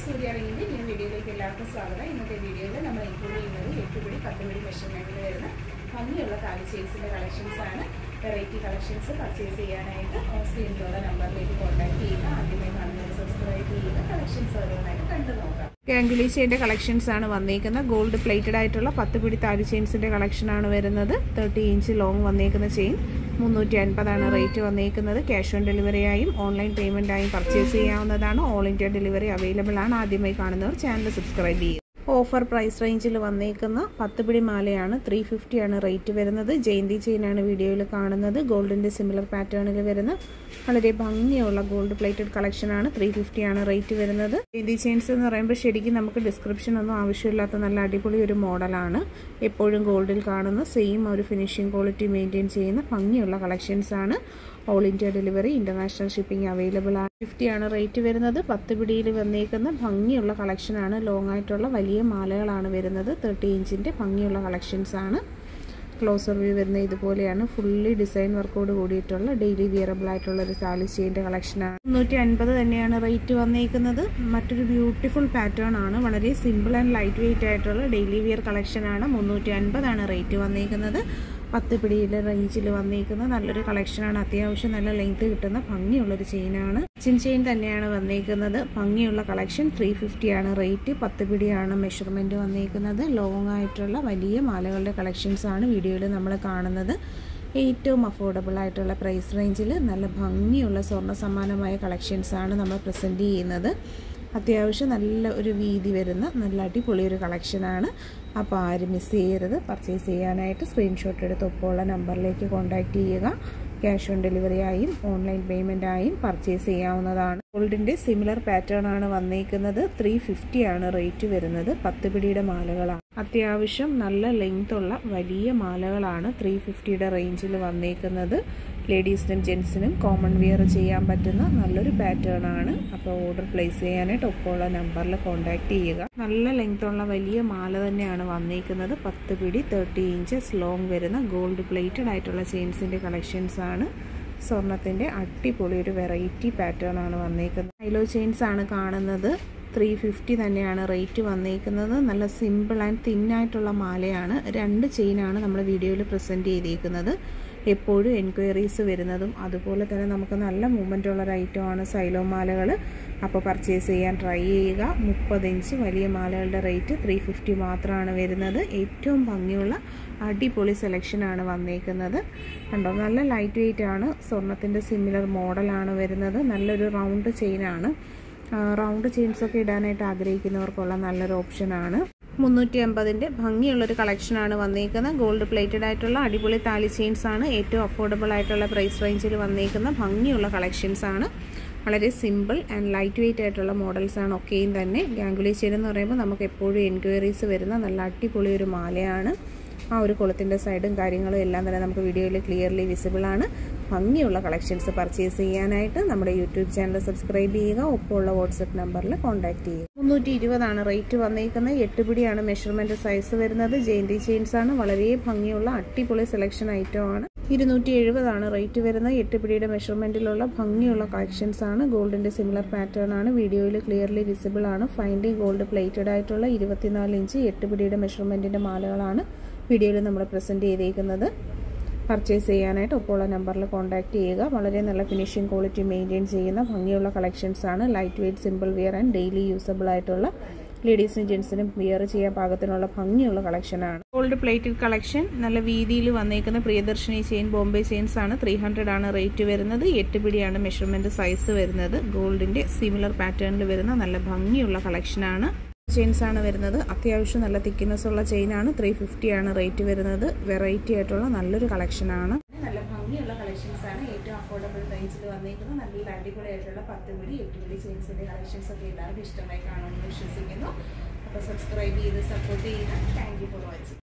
സൂര്യാറിങ്ങിൻ്റെ ഈ വീഡിയോയിലേക്ക് എല്ലാവർക്കും സ്വാഗതം. ഇന്നത്തെ വീഡിയോയിൽ നമ്മൾ ഇൻക്ലൂഡ് ചെയ്യുന്നത് 8 പിടി 10 പിടി മെഷർമെൻറ്റിൽ വരുന്ന ഭംഗിയുള്ള താലി ചെയിൻസിൻ്റെ കളക്ഷൻസാണ്. വെറൈറ്റി കളക്ഷൻസ് പർച്ചേസ് ചെയ്യാനായിട്ട് സ്ക്രീനിലുള്ള നമ്പറിലേക്ക് കോൺടാക്ട് ചെയ്യുക. ആദ്യമേ കാണുന്നത് സബ്സ്ക്രൈബ് ചെയ്യുക. കളക്ഷൻസ് ഓരോന്നായിട്ട് കണ്ടു നോക്കാം. ഗാംഗുലി ചെയിൻ്റെ കളക്ഷൻസ് ആണ് വന്നേക്കുന്നത്. ഗോൾഡ് പ്ലേറ്റഡ് ആയിട്ടുള്ള 10 പിടി താലി ചെയിൻസിൻ്റെ കളക്ഷനാണ് വരുന്നത്. 30 ഇഞ്ച് ലോങ് വന്നേക്കുന്ന ചെയിൻ 350 റേറ്റ് വന്നേക്കുന്നത്. ക്യാഷ് ഓൺ ഡെലിവറി ആയും ഓൺലൈൻ പേയ്മെൻ്റ് ആയും പർച്ചേസ് ചെയ്യാവുന്നതാണ്. ഓൾ ഇന്ത്യ ഡെലിവറി അവൈലബിൾ ആണ്. ആദ്യമായി കാണുന്നവർ ചാനൽ സബ്സ്ക്രൈബ് ചെയ്യുക. ഓഫർ പ്രൈസ് റേഞ്ചിൽ വന്നേക്കുന്ന 10 പിടി മാലയാണ്. 350 ആണ് റേറ്റ് വരുന്നത്. ജയന്തി ചെയിനാണ് വീഡിയോയിൽ കാണുന്നത്. ഗോൾഡിൻ്റെ സിമിലർ പാറ്റേണിൽ വരുന്ന വളരെ ഭംഗിയുള്ള ഗോൾഡ് പ്ലേറ്റഡ് കളക്ഷനാണ്. 350 ആണ് റേറ്റ് വരുന്നത്. ജയന്തി ചെയിൻസ് എന്ന് പറയുമ്പോൾ ശരിക്കും നമുക്ക് ഡിസ്ക്രിപ്ഷൻ ഒന്നും ആവശ്യമില്ലാത്ത നല്ല അടിപൊളി ഒരു മോഡലാണ്. എപ്പോഴും ഗോൾഡിൽ കാണുന്ന സെയിം ഒരു ഫിനിഷിംഗ് ക്വാളിറ്റി മെയിൻറ്റെയിൻ ചെയ്യുന്ന ഭംഗിയുള്ള കളക്ഷൻസാണ്. All India delivery, international shipping available ആണ്. 50 ആണ് റേറ്റ് വരുന്നത്. 10 പിടിയിൽ വന്നേക്കുന്ന ഭംഗിയുള്ള കളക്ഷനാണ്. ലോങ് ആയിട്ടുള്ള വലിയ മാലകളാണ് വരുന്നത്. 30 ഇഞ്ചിൻ്റെ ഭംഗിയുള്ള കളക്ഷൻസാണ്. ക്ലോസർ വ്യൂ വരുന്ന ഇതുപോലെയാണ്. ഫുള്ളി ഡിസൈൻ വർക്കോട് കൂടിയിട്ടുള്ള ഡെയിലി വിയറബിൾ ആയിട്ടുള്ള ഒരു താലി ചെയിൻ്റെ കളക്ഷനാണ്. 350 തന്നെയാണ് റേറ്റ് വന്നേക്കുന്നത്. മറ്റൊരു ബ്യൂട്ടിഫുൾ പാറ്റേൺ ആണ്. വളരെ സിമ്പിൾ ആൻഡ് ലൈറ്റ് വെയിറ്റ് ആയിട്ടുള്ള ഡെയിലി വിയർ കളക്ഷനാണ്. 350 ആണ് റേറ്റ് വന്നേക്കുന്നത്. 10 പിടിയിലെ റേഞ്ചിൽ വന്നേക്കുന്ന നല്ലൊരു കളക്ഷനാണ്. അത്യാവശ്യം നല്ല ലെങ്ത് കിട്ടുന്ന ഭംഗിയുള്ളൊരു ചെയിനാണ്. ചെയിൻ തന്നെയാണ് വന്നേക്കുന്നത്. ഭംഗിയുള്ള കളക്ഷൻ. 350 ആണ് റേറ്റ്. 10 പിടിയാണ് മെഷർമെൻറ്റ് വന്നേക്കുന്നത്. ലോങ് ആയിട്ടുള്ള വലിയ മാലകളുടെ കളക്ഷൻസ് ആണ് വീഡിയോയിൽ നമ്മൾ കാണുന്നത്. ഏറ്റവും അഫോർഡബിൾ ആയിട്ടുള്ള പ്രൈസ് റേഞ്ചിൽ നല്ല ഭംഗിയുള്ള സ്വർണ്ണ സമാനമായ കളക്ഷൻസാണ് നമ്മൾ പ്രസൻറ്റ് ചെയ്യുന്നത്. അത്യാവശ്യം നല്ല ഒരു വീതി വരുന്ന നല്ല അടിപൊളി ഒരു കളക്ഷനാണ്. അപ്പോൾ ആരും മിസ് ചെയ്യരുത്. പർച്ചേസ് ചെയ്യാനായിട്ട് സ്ക്രീൻഷോട്ട് എടുത്ത് ഒപ്പമുള്ള നമ്പറിലേക്ക് കോൺടാക്റ്റ് ചെയ്യുക. ക്യാഷ് ഓൺ ഡെലിവറി ആയും ഓൺലൈൻ പേയ്മെൻ്റ് ആയും പർച്ചേസ് ചെയ്യാവുന്നതാണ്. ഗോൾഡിൻ്റെ സിമിലർ പാറ്റേൺ ആണ് വന്നേക്കുന്നത്. 350 ആണ് റേറ്റ് വരുന്നത്. 10 പിടിയുടെ മാലകളാണ്. അത്യാവശ്യം നല്ല ലെങ്ത് ഉള്ള വലിയ മാലകളാണ് 350യുടെ റേഞ്ചിൽ വന്നേക്കുന്നത്. ലേഡീസിനും ജെൻസിനും കോമൺ വിയർ ചെയ്യാൻ പറ്റുന്ന നല്ലൊരു പാറ്റേൺ ആണ്. അപ്പോൾ ഓർഡർ പ്ലേസ് ചെയ്യാനായിട്ട് ഒപ്പമുള്ള നമ്പറിൽ കോൺടാക്റ്റ് ചെയ്യുക. നല്ല ലെങ്ത് ഉള്ള വലിയ മാല തന്നെയാണ് വന്നേക്കുന്നത്. 10 പിടി 30 ഇഞ്ചസ് ലോങ് വരുന്ന ഗോൾഡ് പ്ലേറ്റഡ് ആയിട്ടുള്ള ചെയിൻസിൻ്റെ കളക്ഷൻസ് ആണ്. സ്വർണത്തിൻ്റെ അടിപൊളി ഒരു വെറൈറ്റി പാറ്റേൺ ആണ് വന്നേക്കുന്നത്. ഹൈലോ ചെയിൻസ് ആണ് കാണുന്നത്. 350 തന്നെയാണ് റേറ്റ് വന്നേക്കുന്നത്. നല്ല സിമ്പിൾ ആൻഡ് തിന്നായിട്ടുള്ള മാലയാണ്. 2 ചെയിനാണ് നമ്മൾ വീഡിയോയിൽ പ്രസൻറ്റ് ചെയ്തേക്കുന്നത്. എപ്പോഴും എൻക്വയറീസ് വരുന്നതും അതുപോലെ തന്നെ നമുക്ക് നല്ല മൂവ്മെൻ്റ് ഉള്ളൊരു ഐറ്റമാണ് സൈലോ മാലകൾ. അപ്പോൾ പർച്ചേസ് ചെയ്യാൻ ട്രൈ ചെയ്യുക. 30 ഇഞ്ച് വലിയ മാലകളുടെ റേറ്റ് 350 മാത്രമാണ് വരുന്നത്. ഏറ്റവും ഭംഗിയുള്ള അടിപൊളി സെലക്ഷനാണ് വന്നേക്കുന്നത്. കണ്ടോ, നല്ല ലൈറ്റ് വെയിറ്റ് ആണ്. സ്വർണത്തിൻ്റെ സിമിലർ മോഡലാണ് വരുന്നത്. നല്ലൊരു റൗണ്ട് ചെയിനാണ്. റൗണ്ട് ചെയിൻസൊക്കെ ഇടാനായിട്ട് ആഗ്രഹിക്കുന്നവർക്കുള്ള നല്ലൊരു ഓപ്ഷനാണ്. 350ൻ്റെ ഭംഗിയുള്ളൊരു കളക്ഷനാണ് വന്നേക്കുന്നത്. ഗോൾഡ് പ്ലേറ്റഡ് ആയിട്ടുള്ള അടിപൊളി താലി ചെയിൻസ് ആണ്. ഏറ്റവും അഫോർഡബിൾ ആയിട്ടുള്ള പ്രൈസ് റേഞ്ചിൽ വന്നേക്കുന്ന ഭംഗിയുള്ള കളക്ഷൻസ് ആണ്. വളരെ സിമ്പിൾ ആൻഡ് ലൈറ്റ് വെയിറ്റ് ആയിട്ടുള്ള മോഡൽസാണ് ഒക്കെയും തന്നെ. ഗാംഗുലി ചെയിൻ എന്ന് പറയുമ്പോൾ നമുക്ക് എപ്പോഴും എൻക്വയറീസ് വരുന്ന നല്ല അടിപൊളി ഒരു മാലയാണ്. ആ ഒരു കുളത്തിൻ്റെ സൈഡും കാര്യങ്ങളും എല്ലാം തന്നെ നമുക്ക് വീഡിയോയിൽ ക്ലിയർലി വിസിബിൾ ആണ്. ഭംഗിയുള്ള കളക്ഷൻസ് പർച്ചേസ് ചെയ്യാനായിട്ട് നമ്മുടെ യൂട്യൂബ് ചാനൽ സബ്സ്ക്രൈബ് ചെയ്യുക. ഒപ്പമുള്ള വാട്സപ്പ് നമ്പറിൽ കോൺടാക്ട് ചെയ്യുക. 320 ആണ് റേറ്റ് വന്നേക്കുന്നത്. 8 പിടിയാണ് മെഷർമെൻറ്റ് സൈസ് വരുന്നത്. ജയന്തി ചെയിൻസ് ആണ്. വളരെ ഭംഗിയുള്ള അടിപൊളി സെലക്ഷൻ ഐറ്റം ആണ്. 270 ആണ് റേറ്റ് വരുന്നത്. 8 പിടിയുടെ മെഷർമെൻറ്റിലുള്ള ഭംഗിയുള്ള കളക്ഷൻസ് ആണ്. ഗോൾഡിൻ്റെ സിമിലർ പാറ്റേൺ ആണ്. വീഡിയോയിൽ ക്ലിയർലി വിസിബിൾ ആണ്. ഫൈൻഡിങ് ഗോൾഡ് പ്ലേറ്റഡ് ആയിട്ടുള്ള 24 ഇഞ്ച് 8 പിടിയുടെ മെഷർമെൻറ്റിൻ്റെ മാലകളാണ് വീഡിയോയിൽ നമ്മൾ പ്രസൻറ്റ് ചെയ്തേക്കുന്നത്. പർച്ചേസ് ചെയ്യാനായിട്ട് ഒപ്പമുള്ള നമ്പറിൽ കോൺടാക്റ്റ് ചെയ്യുക. വളരെ നല്ല ഫിനിഷിംഗ് ക്വാളിറ്റി മെയിൻറ്റെയിൻ ചെയ്യുന്ന ഭംഗിയുള്ള കളക്ഷൻസാണ്. Light weight, simple wear and daily usable ആയിട്ടുള്ള ലേഡീസിനും ജെൻസിനും വിയർ ചെയ്യാൻ പാകത്തിനുള്ള ഭംഗിയുള്ള കളക്ഷനാണ്. ഗോൾഡ് പ്ലേറ്റഡ് കളക്ഷൻ നല്ല വീതിയിൽ വന്നേക്കുന്ന പ്രിയദർശിനി ചെയിൻ ബോംബെ ചെയിൻസ് ആണ്. 300 ആണ് റേറ്റ് വരുന്നത്. 8 പിടിയാണ് മെഷർമെൻറ്റ് സൈസ് വരുന്നത്. ഗോൾഡിൻ്റെ സിമിലർ പാറ്റേണിൽ വരുന്ന നല്ല ഭംഗിയുള്ള കളക്ഷനാണ്. ചെയിൻസ് ആണ് വരുന്നത്. അത്യാവശ്യം നല്ല തിക്നെസ് ഉള്ള ചെയിനാണ്. 350 ആണ് റേറ്റ് വരുന്നത്. വെറൈറ്റി ആയിട്ടുള്ള നല്ലൊരു കളക്ഷനാണ്. നല്ല ഭംഗിയുള്ള കളക്ഷൻസ് ആണ്. ഏറ്റവും അഫോർഡബിൾ റേഞ്ചിൽ വന്നിരിക്കുന്നത്. നല്ല അടിപൊളിയായിട്ടുള്ള 10 പിടി 8 പിടി ചെയിൻസിൻ്റെ കളക്ഷൻസ് ഒക്കെ എല്ലാവർക്കും ഇഷ്ടമായി കാണുമെന്ന് വിശ്വസിക്കുന്നു. അപ്പോൾ സബ്സ്ക്രൈബ് ചെയ്ത് സപ്പോർട്ട് ചെയ്യുക. Thank you for watching.